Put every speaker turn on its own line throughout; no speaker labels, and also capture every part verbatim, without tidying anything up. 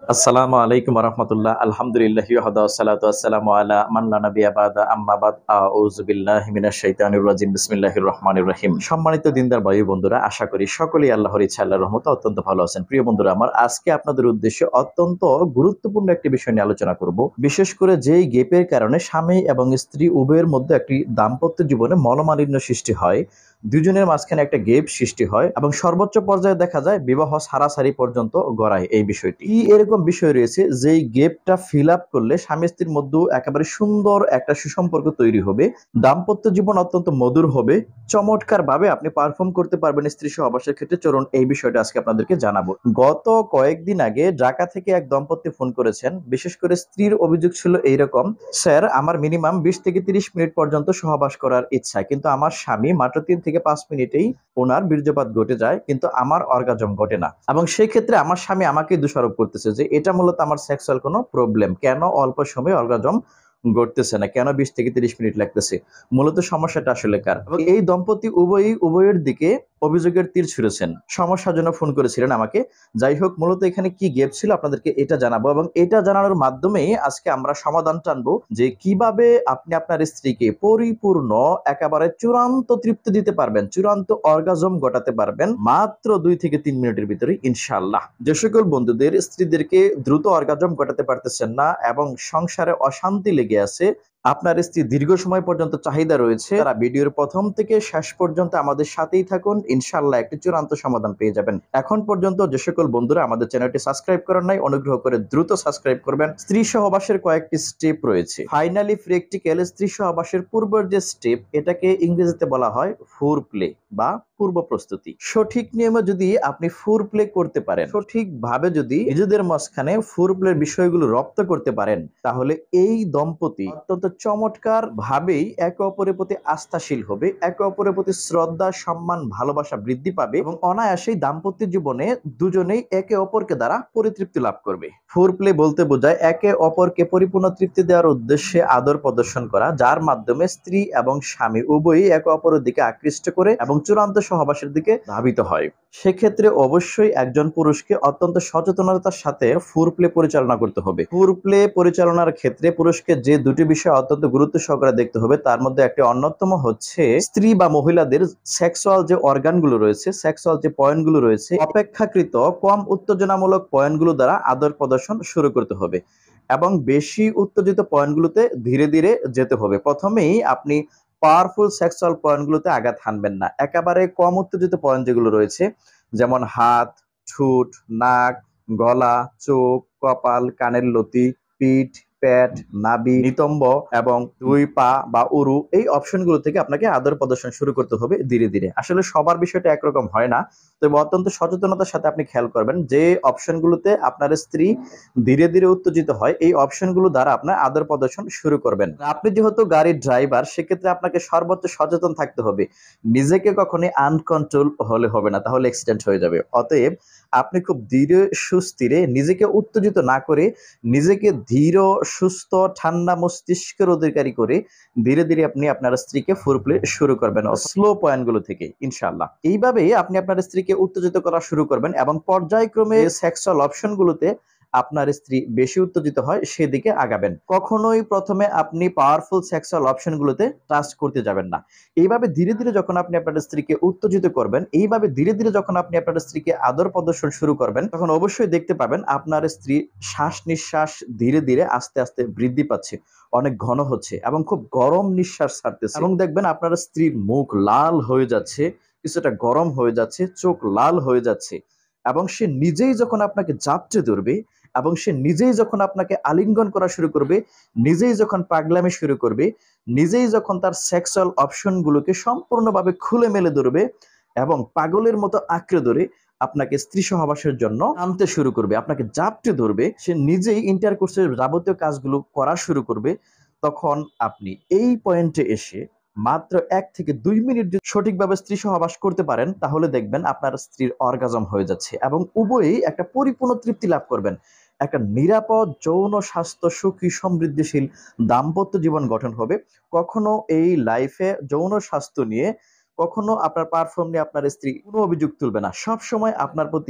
আসসালামু আলাইকুম রহমতুল্লাহ আলহামদুলিল্লাহি ওয়াহদা ওয়াসসালাতু ওয়াসসালামু আলা মান লা নাবিয়্যা বা'দা আম্মা বাদ আউযু বিল্লাহি মিনাশ শাইতানির রাজিম বিসমিল্লাহির রহমানির রহিম। সম্মানিত দিনদার ভাই বন্ধুরা, আশা করি সকলেই আল্লাহর ইচ্ছা আল্লাহর রহমতে অত্যন্ত ভালো আছেন। প্রিয় বন্ধুরা আমার, আজকে আপনাদের উদ্দেশ্যে অত্যন্ত গুরুত্বপূর্ণ একটি বিষয় নিয়ে আলোচনা করব। বিশেষ করে যেই গ্যাপের কারণে স্বামী এবং স্ত্রী উভয়ের মধ্যে একটি দাম্পত্য জীবনে মনোমালিন্য সৃষ্টি হয়, দুজনের মাঝখানে একটা গ্যাপ সৃষ্টি হয় এবং সর্বোচ্চ পর্যায়ে দেখা যায় বিবাহ সারাসারি পর্যন্ত গড়ায়। এই বিষয়টি কি এরকম বিষয় রয়েছে যেই গ্যাপটা ফিল আপ করলে স্বামী স্ত্রীর মধ্যে একেবারে সুন্দর একটা সুসম্পর্ক তৈরি হবে, দাম্পত্য জীবন অত্যন্ত মধুর হবে, চমৎকার ভাবে আপনি পারফর্ম করতে পারবেন স্ত্রী সহবাসের ক্ষেত্রে। চলুন এই বিষয়টা আজকে আপনাদেরকে জানাবো। গত কয়েকদিন আগে ঢাকা থেকে এক দম্পতি ফোন করেছেন। বিশেষ করে স্ত্রীর অভিযোগ ছিল এইরকম, স্যার আমার মিনিমাম বিশ থেকে তিরিশ মিনিট পর্যন্ত সহবাস করার ইচ্ছা, কিন্তু আমার স্বামী মাত্র তিন থেকে পাঁচ মিনিটেই ওনার বীর্যপাত ঘটে যায়, কিন্তু আমার অর্গাজম ঘটে না। এবং সেই ক্ষেত্রে আমার স্বামী আমাকে দোষারোপ করতেছে যে এটা মূলত আমার সেক্সুয়াল কোনো প্রবলেম, কেন অল্প সময়ে অর্গাজম ঘটতেছে না, কেন বিশ থেকে তিরিশ মিনিট লাগতেছে, মূলত সমস্যাটা আসলে কার। এবং এই দম্পতি উভয়ই উভয়ের দিকে অভিযোগের তীর ছুঁড়েছেন, সমস্যার জন্য ফোন করেছিলেন আমাকে। যাই হোক, মূলত এখানে কি গ্যাপ ছিল আপনাদেরকে এটা জানাবো, এবং এটা জানানোর মাধ্যমে আজকে আমরা সমাধান টানবো যে কিভাবে আপনি আপনার স্ত্রীকে পরিপূর্ণ একেবারে চূড়ান্ত তৃপ্তি দিতে পারবেন, চূড়ান্ত অর্গাজম ঘটাতে পারবেন মাত্র দুই থেকে তিন মিনিটের ভিতরে ইনশাআল্লাহ। যে সকল বন্ধুদের স্ত্রীদেরকে দ্রুত অর্গাজম ঘটাতে পারতেছেন না এবং সংসারে অশান্তি লেগে আছে, আপনার স্ত্রী দীর্ঘ সময় পর্যন্ত চাহিদা রয়েছে, তারা ভিডিওর প্রথম থেকে শেষ পর্যন্ত আমাদের সাথেই থাকুন, ইনশাআল্লাহ একটি চূড়ান্ত সমাধান পেয়ে যাবেন। এখন পর্যন্ত যে সকল বন্ধুরা আমাদের চ্যানেলটি সাবস্ক্রাইব করেন নাই, অনুগ্রহ করে দ্রুত সাবস্ক্রাইব করবেন। স্ত্রী সহবাসের কয়েকটি স্টেপ রয়েছে। ফাইনালি প্র্যাকটিক্যাল স্ত্রী সহবাসের পূর্বের যে স্টেপ, এটাকে ইংরেজিতে বলা হয় ফোর প্লে বা পূর্ব প্রস্তুতি। সঠিক নিয়মে যদি আপনি ফোর প্লে করতে পারেন, সঠিকভাবে যদি নিজেদের মাঝখানে ফোর প্লের বিষয়গুলো রপ্ত করতে পারেন, তাহলে এই দম্পতি অত্যন্ত চমৎকার ভাবেই একে অপরের প্রতি আস্থাশীল হবে, একে অপরের প্রতি শ্রদ্ধা, সম্মান, ভালোবাসা বৃদ্ধি পাবে এবং অনায়াসেই দাম্পত্য জীবনে দুজনেই একে অপরকে দ্বারা পরিতৃপ্তি লাভ করবে। ফোর প্লে বলতে বোঝায় একে অপরকে পরিপূর্ণ তৃপ্তি দেওয়ার উদ্দেশ্যে আদর প্রদর্শন করা, যার মাধ্যমে স্ত্রী এবং স্বামী উভয়ই একে অপরের দিকে আকৃষ্ট করে এবং চূড়ান্ত সহবাসের দিকে ধাবিত হয়। সেক্ষেত্রে অবশ্যই একজন পুরুষকে অত্যন্ত সচেতনতার সাথে ফোর প্লে পরিচালনা করতে হবে। ফোর প্লে পরিচালনার ক্ষেত্রে পুরুষকে যে দুটি বিষয় অত্যন্ত গুরুত্ব সহকারে দেখতে হবে, তার মধ্যে একটি অন্যতম হচ্ছে স্ত্রী বা মহিলাদের সেক্সুয়াল যে অর্গানগুলো রয়েছে, সেক্সুয়াল যে পয়েন্টগুলো রয়েছে, অপেক্ষাকৃত কম উত্তেজনামূলক পয়েন্টগুলো দ্বারা আদর প্রদর্শন শুরু করতে হবে এবং বেশি উত্তেজিত পয়েন্টগুলোতে ধীরে ধীরে যেতে হবে। প্রথমেই আপনি পাওয়ারফুল সেক্সুয়াল পয়েন্টগুলোতে আঘাত হানবেন না। একেবারে কম উত্তেজিত পয়েন্ট যেগুলো রয়েছে, যেমন হাত, ঠোঁট, নাক, গলা, চোখ, কপাল, কানের লতি, পিঠ, পেট, নাভি, নিতম্ব এবং দুই পা বা উরু, এই অপশনগুলো থেকে আপনাকে আদর প্রদর্শন শুরু করতে হবে ধীরে ধীরে। আসলে সবার বিষয়টা একরকম হয় না, তবে অত্যন্ত সচেতনতার সাথে আপনি খেয়াল করবেন যে অপশনগুলোতে আপনার স্ত্রী ধীরে ধীরে উত্তেজিত হয়, এই অপশনগুলো দ্বারা আপনার আদর প্রদর্শন শুরু করবেন। আপনি যেহেতু গাড়ির ড্রাইভার, সেক্ষেত্রে আপনাকে সর্বোচ্চ সচেতন থাকতে হবে, নিজেকে কখনোই আনকন্ট্রোল হলে হবে না, তাহলে অ্যাক্সিডেন্ট হয়ে যাবে। অতএব আপনি খুব ধীরে সুস্থিরে, নিজেকে উত্তেজিত না করে, নিজেকে ধীর, সুস্থ, ঠান্ডা মস্তিষ্কের অধিকারী করে ধীরে ধীরে আপনি আপনার স্ত্রীকে ফোর প্লে শুরু করবেন স্লো পয়েন্টগুলো থেকে ইনশাআল্লাহ। এইভাবেই আপনি আপনার স্ত্রীকে উত্তেজিত করা শুরু করবেন এবং পর্যায়ক্রমে সেক্সুয়াল অপশনগুলোতে আপনার স্ত্রী বেশি উত্তেজিত হয় সেদিকে আগাবেন। কখনোই প্রথমে আপনি পাওয়ারফুল সেক্সুয়াল অপশনগুলোতে টাচ করতে যাবেন না। এইভাবে ধীরে ধীরে যখন আপনি আপনার স্ত্রীকে উত্তেজিত করবেন, এইভাবে ধীরে ধীরে যখন আপনি আপনার স্ত্রীকে আদর প্রদর্শন শুরু করবেন, তখন অবশ্যই দেখতে পাবেন আপনার স্ত্রী শ্বাস নিঃশ্বাস ধীরে ধীরে আস্তে আস্তে বৃদ্ধি পাচ্ছে, অনেক ঘন হচ্ছে এবং খুব গরম নিঃশ্বাস ছাড়তেছে। এবং দেখবেন আপনার স্ত্রীর মুখ লাল হয়ে যাচ্ছে, কিছুটা গরম হয়ে যাচ্ছে, চোখ লাল হয়ে যাচ্ছে এবং সে নিজেই যখন আপনাকে জাপটে ধরবে এবং সে নিজেই যখন আপনাকে আলিঙ্গন করা শুরু করবে, নিজেই যখন পাগলামি শুরু করবে, নিজেই যখন তার সেক্সুয়াল অপশনগুলোকে সম্পূর্ণভাবে খুলে মেলে ধরবে এবং পাগলের মতো আঁকড়ে ধরে আপনাকে স্ত্রী সহবাসের জন্য আনতে শুরু করবে, আপনাকে জাপটে ধরবে, সে নিজেই ইন্টারকোর্সের যাবতীয় কাজগুলো করা শুরু করবে, তখন আপনি এই পয়েন্টে এসে মাত্র এক থেকে দুই মিনিট যদি সঠিকভাবে স্ত্রী সহবাস করতে পারেন, তাহলে দেখবেন আপনার স্ত্রীর অর্গাজম হয়ে যাচ্ছে এবং উভয়ই একটা পরিপূর্ণ তৃপ্তি লাভ করবেন। একটা নিরাপদ যৌন স্বাস্থ্য সুখী সমৃদ্ধিশীল দাম্পত্য জীবন গঠন হবে। কখনো এই লাইফে যৌন স্বাস্থ্য নিয়ে, কখনো আপনার পারফর্ম নিয়ে আপনার স্ত্রী কোনো অভিযোগ তুলবে না, সব সময় আপনার প্রতি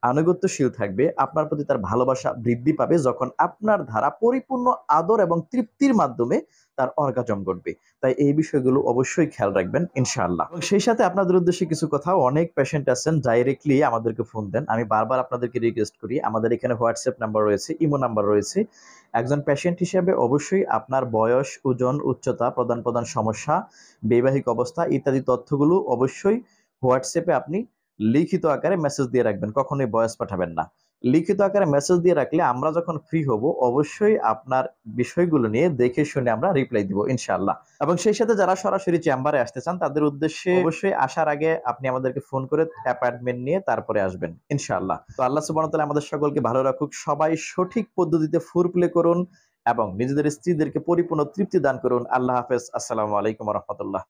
আনুগত্যশীল থাকবে, আপনার প্রতি তার ভালোবাসা বৃদ্ধি পাবে যখন আপনার দ্বারা পরিপূর্ণ আদর এবং তৃপ্তির মাধ্যমে তার অর্গাজম ঘটবে। তাই এই বিষয়গুলো অবশ্যই খেয়াল রাখবেন ইনশাআল্লাহ। এবং সেই সাথে আপনাদের উদ্দেশ্যে কিছু কথা, অনেক পেশেন্ট আছেন ডাইরেক্টলি আমাদেরকে ফোন দেন। আমি বারবার আপনাদেরকে রিকোয়েস্ট করি, আমাদের এখানে হোয়াটসঅ্যাপ নাম্বার রয়েছে, ইমো নাম্বার রয়েছে। একজন পেশেন্ট হিসেবে অবশ্যই আপনার বয়স, ওজন, উচ্চতা, প্রধান প্রধান সমস্যা, বৈবাহিক অবস্থা ইত্যাদি তথ্যগুলো অবশ্যই হোয়াটসঅ্যাপে আপনি লিখিত আকারে মেসেজ দিয়ে রাখবেন, কখনোই ভয়েস পাঠাবেন না। লিখিত আকারে মেসেজ দিয়ে রাখলে আমরা যখন ফ্রি হব অবশ্যই আপনার বিষয়গুলো নিয়ে দেখে শুনে আমরা রিপ্লাই দিব ইনশাআল্লাহ। এবং সেই সাথে যারা সরাসরি চেম্বারে আসতে চান তাদের উদ্দেশ্যে অবশ্যই আসার আগে আপনি আমাদেরকে ফোন করে অ্যাপয়েন্টমেন্ট নিয়ে তারপরে আসবেন ইনশাআল্লাহ। তো আল্লাহ সুবহানাহু ওয়া তাআলা আমাদের সকলকে ভালো রাখুক। সবাই সঠিক পদ্ধতিতে ফুর প্লে করুন এবং নিজেদের স্ত্রীদেরকে পরিপূর্ণ তৃপ্তি দান করুন। আল্লাহ হাফেজ। আসসালামু আলাইকুম ওয়া রাহমাতুল্লাহ।